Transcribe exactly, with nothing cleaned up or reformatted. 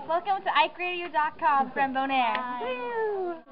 Welcome to Ike Radio dot com from Bonaire. Woo!